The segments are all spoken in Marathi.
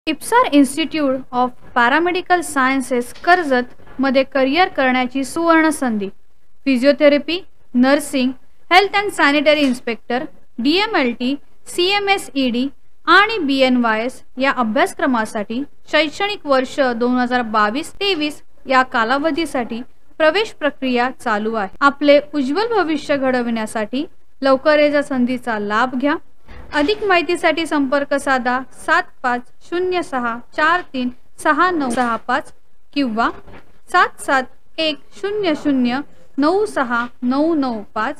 इप्सार institute of paramedical sciences Karjat मध्ये करिअर करण्याची सुवर्ण संधी। Physiotherapy, nursing, health and sanitary inspector, DMLT, CMSED आणि BNYS या अभ्यासक्रमासाठी शैक्षणिक वर्ष 2022-23 या कालावधीसाठी प्रवेश प्रक्रिया चालू आहे। आपले उज्ज्वल भविष्य घडविण्यासाठी लवकरच या संधीचा लाभ घ्या। अधिक माहितीसाठी संपर्क साधा 7506436965 किंवा 7710096995।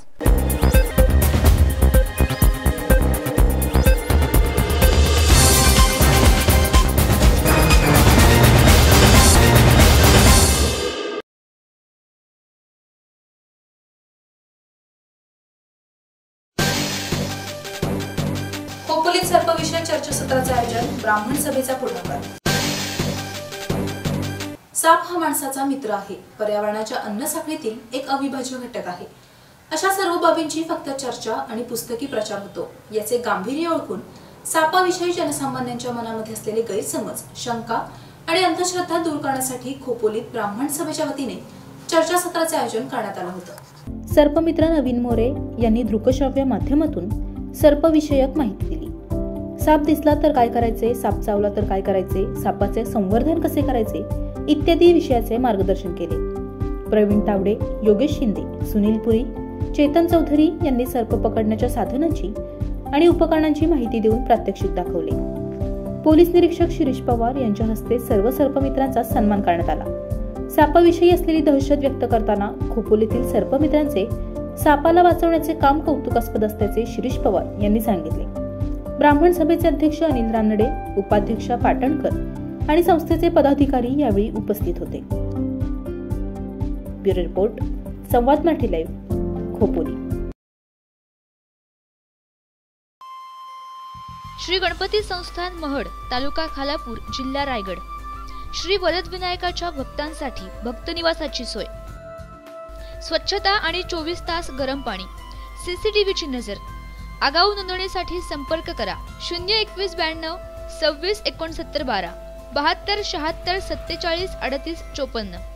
खोपोलीत सर्पविषयक चर्चासत्राचे आयोजन, ब्राह्मण सभेचा पुढाकार। साप हा माणसाचा मित्र आहे, पर्यावरणाच्या अन्न साखळीतील एक अविभाज्य घटक आहे। अशा सर्व बाबींची फक्त चर्चा आणि पुस्तकी प्रचार होतो। याचे गांभीर्य ओळखून सापाविषयी जनसामान्यांच्या मनामध्ये असलेले गैरसमज, शंका आणि अंधश्रद्धा दूर करण्यासाठी खोपोलीत ब्राह्मण सभेच्या वतीने चर्चासत्राचे आयोजन करण्यात आले होते। सर्पमित्र नवीन मोरे यांनी दृकश्राव्य माध्यमातून सर्पविषयक माहिती दिली। साप दिसला तर काय करायचे, साप चावला तर काय करायचे, सापाचे संवर्धन कसे करायचे इत्यादी विषयाचे मार्गदर्शन केले। प्रवीण तावडे, योगेश शिंदे, सुनील पुरी, चेतन चौधरी यांनी सर्प पकडण्याच्या साधनांची आणि उपकरणांची माहिती देऊन प्रात्यक्षिक दाखवले। पोलीस निरीक्षक शिरीष पवार यांच्या हस्ते सर्व सर्पमित्रांचा सन्मान करण्यात आला। सापाविषयी असलेली दहशत व्यक्त करताना खोपोलीतील सर्पमित्रांचे सापाला वाचवण्याचे काम कौतुकास्पद असल्याचे शिरीष पवार यांनी सांगितले। ब्राह्मण सभेचे अध्यक्ष अनिल रानडे, उपाध्यक्षा पाटणकर आणि संस्थेचे पदाधिकारी यावेळी उपस्थित होते। Bureau report, Samvad Marathi live, Khopoli. Shri Ganpati Sansthan Mahad, तालुका खालापूर, जिल्हा रायगड। श्री वरद विनायकाच्या भक्तांसाठी भक्त निवासाची सोय, स्वच्छता आणि 24 तास गरम पाणी, CCTVची नजर। आगाऊ नोंदणीसाठी संपर्क करा 02192 26 69 12 72 76 47 38 54।